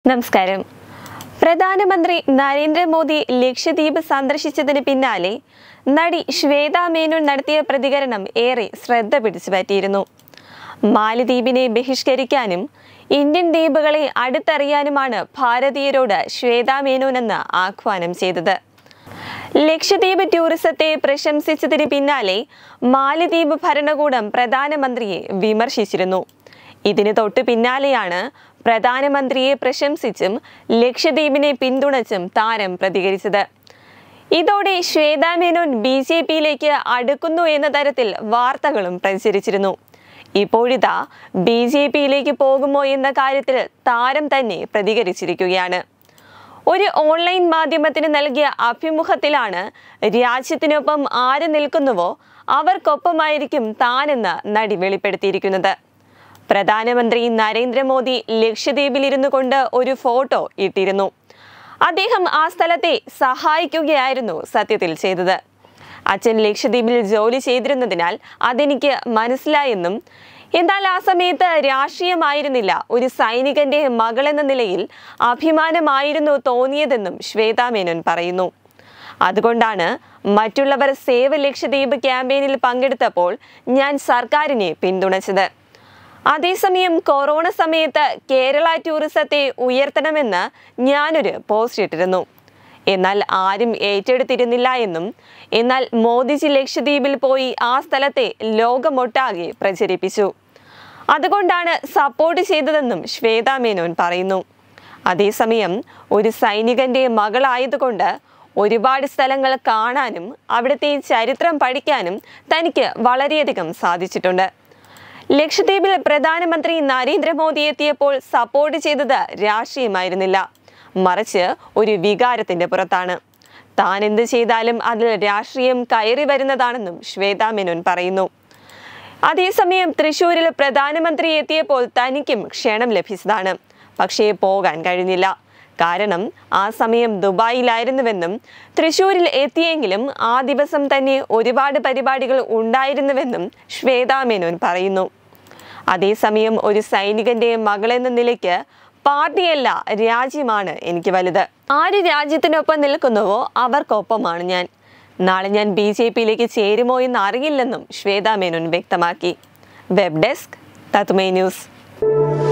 നമസ്കാരം. പ്രധാനമന്ത്രി നരേന്ദ്രമോദി ലക്ഷദ്വീപ് സന്ദർശിച്ചതിന് പിന്നാലെ നടി ശ്വേതാ മേനോൻ നടത്തിയ പ്രതികരണം ഏറെ ശ്രദ്ധ പിടിച്ചുപറ്റിയിരുന്നു. മാലദ്വീപിനെ ബഹിഷ്കരിക്കാനും ഇന്ത്യൻ ദ്വീപുകളെ അടുത്തറിയാനുമാണ് ഭാരതീയരോട് ശ്വേതാ മേനോൻ എന്ന് ആഹ്വാനം ചെയ്തത്. ലക്ഷദ്വീപ് ടൂറിസത്തെ പ്രശംസിച്ചതിന് പിന്നാലെ മാലദ്വീപ് ഭരണകൂടം പ്രധാനമന്ത്രിയെ വിമർശിച്ചിരുന്നു. ഇതിന് തൊട്ടു പിന്നാലെയാണ് പ്രധാനമന്ത്രിയെ പ്രശംസിച്ചും ലക്ഷദ്വീപിനെ പിന്തുണച്ചും താരം പ്രതികരിച്ചത്. ഇതോടെ ശ്വേതാ മേനോൻ BJPയിലേക്ക് അടുക്കുന്നു എന്ന തരത്തിൽ വാർത്തകളും പ്രചരിച്ചിരുന്നു. ഇപ്പോഴിതാ BJPയിലേക്ക് പോകുമോ എന്ന കാര്യത്തിൽ താരം തന്നെ പ്രതികരിച്ചിരിക്കുകയാണ്. ഒരു ഓൺലൈൻ മാധ്യമത്തിന് നൽകിയ അഭിമുഖത്തിലാണ് രാജ്യത്തിനൊപ്പം ആര് നിൽക്കുന്നുവോ അവർക്കൊപ്പമായിരിക്കും താനെന്ന് നടി വെളിപ്പെടുത്തിയിരിക്കുന്നത്. പ്രധാനമന്ത്രി നരേന്ദ്രമോദി ലക്ഷദ്വീപിലിരുന്നു കൊണ്ട് ഒരു ഫോട്ടോ ഇട്ടിരുന്നു. അദ്ദേഹം ആ സ്ഥലത്തെ സഹായിക്കുകയായിരുന്നു സത്യത്തിൽ ചെയ്തത്. അച്ഛൻ ലക്ഷദ്വീപിൽ ജോലി ചെയ്തിരുന്നതിനാൽ അതെനിക്ക് മനസ്സിലായെന്നും എന്നാൽ ആ സമയത്ത് രാഷ്ട്രീയമായിരുന്നില്ല, ഒരു സൈനികന്റെ മകളെന്ന നിലയിൽ അഭിമാനമായിരുന്നു തോന്നിയതെന്നും ശ്വേതാ മേനോൻ പറയുന്നു. അതുകൊണ്ടാണ് മറ്റുള്ളവർ സേവ് ലക്ഷദ്വീപ് ക്യാമ്പയിനിൽ പങ്കെടുത്തപ്പോൾ ഞാൻ സർക്കാരിനെ പിന്തുണച്ചത്. അതേസമയം കൊറോണ സമയത്ത് കേരള ടൂറിസത്തെ ഉയർത്തണമെന്ന് ഞാനൊരു പോസ്റ്റ് ഇട്ടിരുന്നു. എന്നാൽ ആരും ഏറ്റെടുത്തിരുന്നില്ല എന്നും എന്നാൽ മോദിജി ലക്ഷദ്വീപിൽ പോയി ആ സ്ഥലത്തെ ലോകമൊട്ടാകെ പ്രചരിപ്പിച്ചു. അതുകൊണ്ടാണ് സപ്പോർട്ട് ചെയ്തതെന്നും ശ്വേതാ മേനോൻ പറയുന്നു. അതേസമയം ഒരു സൈനികന്റെ മകളായതുകൊണ്ട് ഒരുപാട് സ്ഥലങ്ങൾ കാണാനും അവിടുത്തെ ചരിത്രം പഠിക്കാനും തനിക്ക് വളരെയധികം സാധിച്ചിട്ടുണ്ട്. ലക്ഷദ്വീപിൽ പ്രധാനമന്ത്രി നരേന്ദ്രമോദി എത്തിയപ്പോൾ സപ്പോർട്ട് ചെയ്തത് രാഷ്ട്രീയമായിരുന്നില്ല, മറിച്ച് ഒരു വികാരത്തിന്റെ പുറത്താണ്. താൻ എന്ത് ചെയ്താലും അതിൽ രാഷ്ട്രീയം കയറി വരുന്നതാണെന്നും ശ്വേതാ മേനോൻ പറയുന്നു. അതേസമയം തൃശ്ശൂരിൽ പ്രധാനമന്ത്രി എത്തിയപ്പോൾ തനിക്കും ക്ഷണം ലഭിച്ചതാണ്, പക്ഷേ പോകാൻ കഴിഞ്ഞില്ല. കാരണം ആ സമയം ദുബായിലായിരുന്നുവെന്നും തൃശ്ശൂരിൽ എത്തിയെങ്കിലും ആ ദിവസം തന്നെ ഒരുപാട് പരിപാടികൾ ഉണ്ടായിരുന്നുവെന്നും ശ്വേതാ മേനോൻ പറയുന്നു. അതേസമയം ഒരു സൈനികന്റെ മകളെന്ന നിലയ്ക്ക് പാർട്ടിയല്ല, രാജ്യമാണ് എനിക്ക് വലുത്. ആര് രാജ്യത്തിനൊപ്പം നിൽക്കുന്നുവോ അവർക്കൊപ്പമാണ് ഞാൻ. നാളെ ഞാൻ BJPയിലേക്ക് ചേരുമോ എന്ന് അറിയില്ലെന്നും ശ്വേതാ മേനോൻ വ്യക്തമാക്കി. വെബ് ഡെസ്ക് തത്മൈ ന്യൂസ്.